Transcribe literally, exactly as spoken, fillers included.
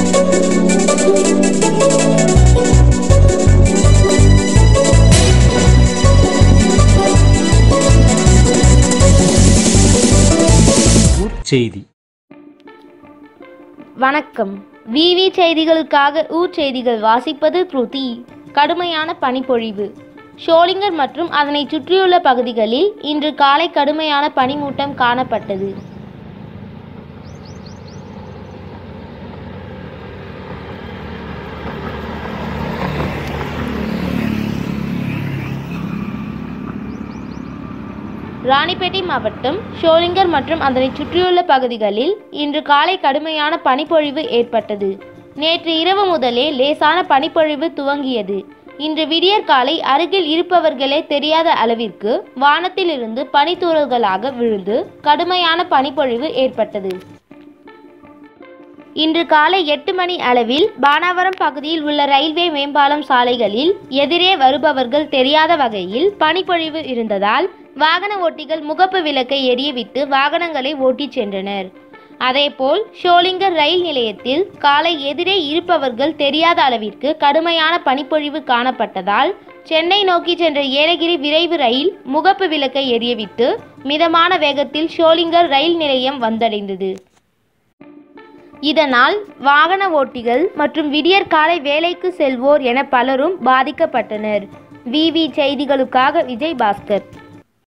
செய்தி. வணக்கம். விவி செய்திகளுக்காக ஊர் செய்திகள் வாசிப்பது ப்ருதி. கடுமையான பனிப்பொழிவு. ஷோலிங்கர் மற்றும் அதனை சுற்றியுள்ள பகுதிகளில் இன்று காலை கடுமையான பனிமூட்டம் காணப்பட்டது. ராணிப்பேட்டை மாவட்டம் ஷோலிங்கர் மற்றும் அதனை சுற்றியுள்ள பகுதிகளில் இன்று காலை கடுமையான பனிப்பொழிவு ஏற்பட்டது. நேற்று இரவு முதலே லேசான பனிப்பொழிவு துவங்கியது. இன்று விடியற் காலை அருகில் இருப்பவர்களே தெரியாத அளவிற்கு வானத்திலிருந்து பனித்தூறல்களாக விழுந்து கடுமையான பனிப்பொழிவு ஏற்பட்டது. இன்று காலை எட்டு மணி அளவில் பானாவரம் பகுதியில் உள்ள ரயில்வே மேம்பாலம் சாலைகளில் எதிரே வருபவர்கள் தெரியாத வகையில் பனிப்பொழிவு இருந்ததால் வாகன ஓட்டிகள் முகப்பு விளக்கை எரியவிட்டு வாகனங்களை ஓட்டிச் சென்றனர். அதேபோல் ஷோலிங்கர் ரயில் நிலையத்தில் காலை எதிரே இருப்பவர்கள் தெரியாத அளவிற்கு கடுமையான பனிப்பொழிவு காணப்பட்டதால் சென்னை நோக்கி சென்ற ஏலகிரி விரைவு ரயில் முகப்பு விளக்கை எரியவிட்டு மிதமான வேகத்தில் ஷோலிங்கர் ரயில் நிலையம் வந்தடைந்தது. இதனால் வாகன ஓட்டிகள் மற்றும் விடியற் காலை வேலைக்கு செல்வோர் என பலரும் பாதிக்கப்பட்டனர். விவி செய்திகளுக்காக விஜய் பாஸ்கர்.